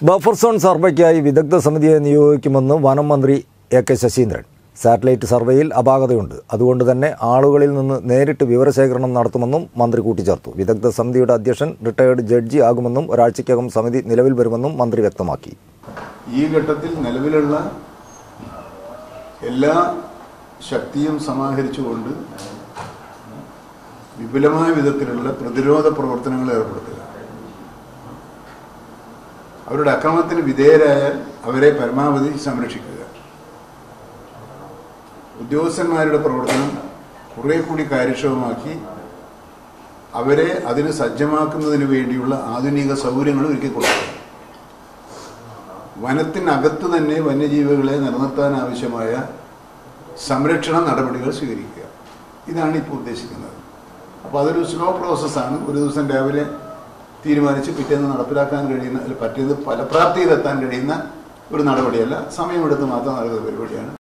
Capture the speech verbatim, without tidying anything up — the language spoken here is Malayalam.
ബഫർ സോൺ സർവേക്കായി വിദഗ്ധ സമിതിയെ നിയോഗിക്കുമെന്ന് വനം മന്ത്രി എ കെ ശശീന്ദ്രൻ. സാറ്റലൈറ്റ് സർവേയിൽ അപാകതയുണ്ട്, അതുകൊണ്ട് തന്നെ ആളുകളിൽ നിന്ന് നേരിട്ട് വിവരശേഖരണം നടത്തുമെന്നും മന്ത്രി കൂട്ടിച്ചേർത്തു. വിദഗ്ധ സമിതിയുടെ അധ്യക്ഷൻ റിട്ടയേർഡ് ജഡ്ജി ആകുമെന്നും ഒരാഴ്ചയ്ക്കകം സമിതി നിലവിൽ വരുമെന്നും മന്ത്രി വ്യക്തമാക്കി. ഈ ഘട്ടത്തിൽ നിലവിലുള്ള എല്ലാ ശക്തിയും സമാഹരിച്ചുകൊണ്ട് വിപുലമായ വിധത്തിലുള്ള പ്രതിരോധ പ്രവർത്തനങ്ങൾ ഏർപ്പെടുത്തുക. അവരുടെ അക്രമത്തിന് വിധേയരായാൽ അവരെ പരമാവധി സംരക്ഷിക്കുക. ഉദ്യോഗസ്ഥന്മാരുടെ പ്രവർത്തനം കുറെ കൂടി കാര്യക്ഷമമാക്കി അവരെ അതിന് സജ്ജമാക്കുന്നതിന് വേണ്ടിയുള്ള ആധുനിക സൗകര്യങ്ങൾ ഒരുക്കി കൊടുക്കുക. വനത്തിനകത്ത് തന്നെ വന്യജീവികളെ നിലനിർത്താൻ ആവശ്യമായ സംരക്ഷണ നടപടികൾ സ്വീകരിക്കുക. ഇതാണ് ഇപ്പോൾ ഉദ്ദേശിക്കുന്നത്. അപ്പോൾ അതൊരു സ്ലോ പ്രോസസ്സാണ്. ഒരു ദിവസം രാവിലെ തീരുമാനിച്ച് പിറ്റേന്ന് നടപ്പിലാക്കാൻ കഴിയുന്ന, പറ്റിയത് ഫലപ്രാപ്തിയിലെത്താൻ കഴിയുന്ന ഒരു നടപടിയല്ല. സമയമെടുത്ത് മാത്രം നടക്കുന്ന പരിപാടിയാണ്.